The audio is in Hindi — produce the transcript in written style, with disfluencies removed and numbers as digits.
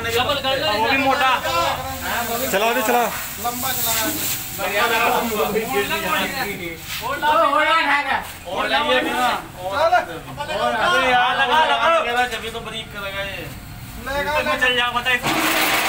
वो भी मोटा चलाओ दे चलाओ लंबा चला यार लगा जब तो ब्रेक करेगा ये चल जाओ बताइए